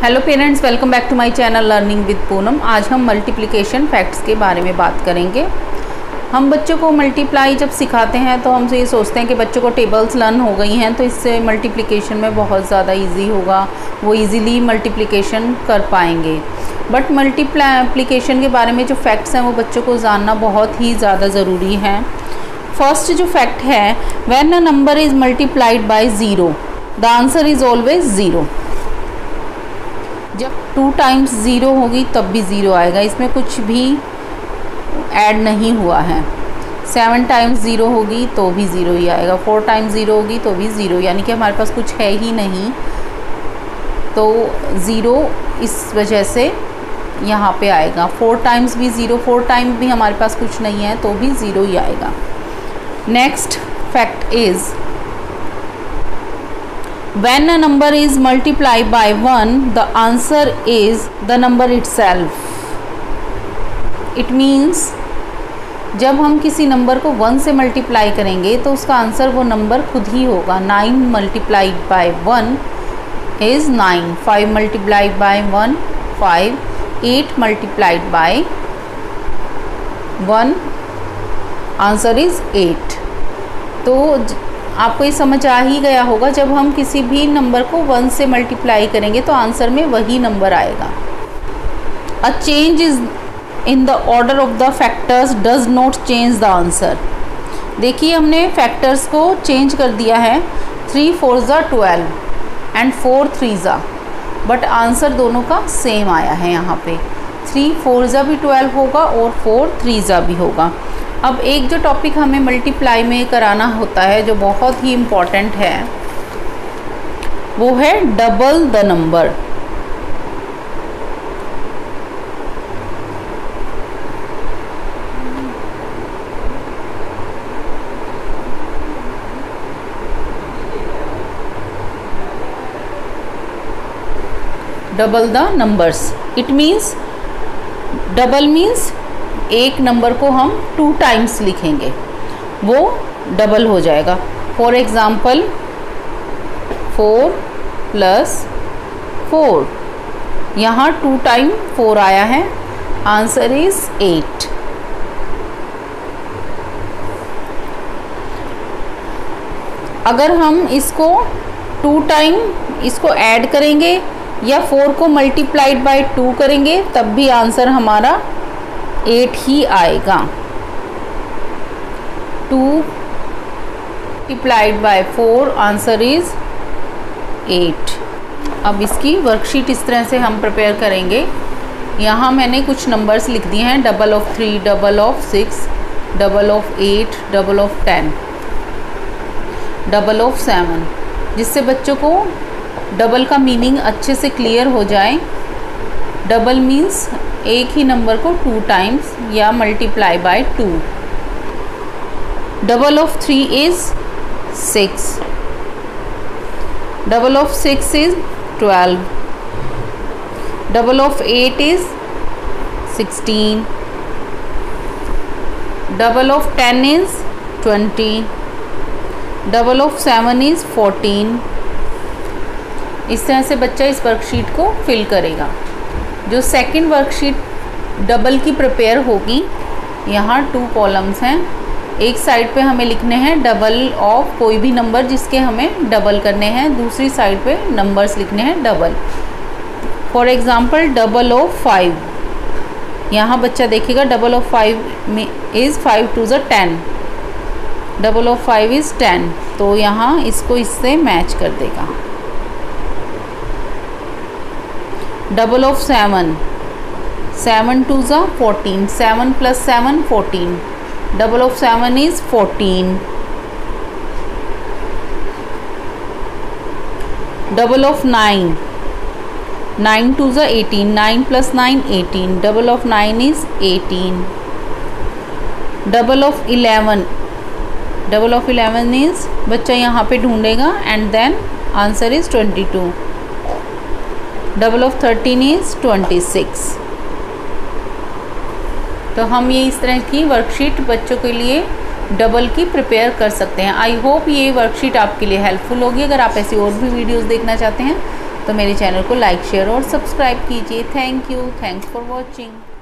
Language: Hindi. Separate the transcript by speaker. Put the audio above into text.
Speaker 1: Hello parents, welcome back to my channel learning with Poonam. आज हम मल्टीप्लिकेशन फैक्ट्स के बारे में बात करेंगे। हम बच्चों को मल्टीप्लाई जब सिखाते हैं तो हमसे ये सोचते हैं कि बच्चों को टेबल्स लर्न हो गई हैं तो इससे मल्टीप्लिकेशन में बहुत ज़्यादा इजी होगा, वो इजीली मल्टीप्लिकेशन कर पाएंगे। बट मल्टीप्लिकेशन के बारे में जो फैक्ट्स हैं वो बच्चों को जानना बहुत ही ज़्यादा ज़रूरी है। फर्स्ट जो फैक्ट है, when a number is multiplied by zero the answer is always zero. जब 2 टाइम्स ज़ीरो होगी तब भी ज़ीरो आएगा, इसमें कुछ भी ऐड नहीं हुआ है। 7 टाइम्स ज़ीरो होगी तो भी ज़ीरो ही आएगा, 4 टाइम्स ज़ीरो होगी तो भी ज़ीरो, यानी कि हमारे पास कुछ है ही नहीं तो ज़ीरो इस वजह से यहाँ पे आएगा। 4 टाइम्स भी ज़ीरो, 4 टाइम्स भी हमारे पास कुछ नहीं है तो भी ज़ीरो ही आएगा। Next fact is, when a number is multiplied by 1 the answer is the number itself. It means जब हम किसी नंबर को 1 से मल्टीप्लाई करेंगे तो उसका आंसर वो नंबर खुद ही होगा। 9 multiplied by 1 is 9, 5 multiplied by 1 5, 8 multiplied by 1 answer is 8। तो आपको ये समझ आ ही गया होगा, जब हम किसी भी नंबर को 1 से मल्टीप्लाई करेंगे तो आंसर में वही नंबर आएगा। A change is in the order of the factors does not change the answer. देखिए हमने फैक्टर्स को चेंज कर दिया है, 3 4 12 एंड 4 3 बट आंसर दोनों का सेम आया है। यहाँ पे 3 4 भी 12 होगा और 4 3 भी होगा। अब एक जो टॉपिक हमें मल्टीप्लाई में कराना होता है जो बहुत ही इम्पॉर्टेंट है वो है double the number. Double the numbers, it means double means एक नंबर को हम 2 टाइम्स लिखेंगे, वो डबल हो जाएगा। फॉर एग्ज़ाम्पल 4 + 4, यहाँ 2 टाइम 4 आया है, आंसर इज़ 8। अगर हम इसको 2 टाइम इसको ऐड करेंगे या 4 को मल्टीप्लाइड बाय 2 करेंगे तब भी आंसर हमारा 8 ही आएगा। 2 मल्टीप्लाइड बाय 4 आंसर इज़ 8। अब इसकी वर्कशीट इस तरह से हम प्रिपेयर करेंगे। यहाँ मैंने कुछ नंबर्स लिख दिए हैं, double of 3, double of 6, double of 8, double of 10, double of 7, जिससे बच्चों को डबल का मीनिंग अच्छे से क्लियर हो जाए। डबल मीन्स एक ही नंबर को 2 टाइम्स या multiply by 2। Double of 3 is 6, double of 6 is 12, double of 8 is 16, double of 10 is 20, double of 7 is 14। इस तरह से बच्चा इस वर्कशीट को फिल करेगा। जो सेकंड वर्कशीट डबल की प्रिपेयर होगी, यहाँ 2 कॉलम्स हैं। एक साइड पे हमें लिखने हैं डबल ऑफ कोई भी नंबर जिसके हमें डबल करने हैं, दूसरी साइड पे नंबर्स लिखने हैं double. For example double of 5, यहाँ बच्चा देखेगा डबल ऑफ 5 में इज़ 5 2 10, डबल ऑफ 5 इज़ 10, तो यहाँ इसको इससे मैच कर देगा। Double of 7, 7 2 14, 7 + 7 14, double of 7 is 14। Double of 9, 9 2 18, 9 + 9 18, double of 9 is 18। Double of 11, double of 11 is बच्चा यहाँ पे ढूंढेगा and then answer is 22। Double of 13 is 26। तो हम ये इस तरह की वर्कशीट बच्चों के लिए डबल की प्रिपेयर कर सकते हैं। आई होप ये वर्कशीट आपके लिए हेल्पफुल होगी। अगर आप ऐसी और भी वीडियोस देखना चाहते हैं तो मेरे चैनल को लाइक शेयर और सब्सक्राइब कीजिए। Thank you, thanks for watching.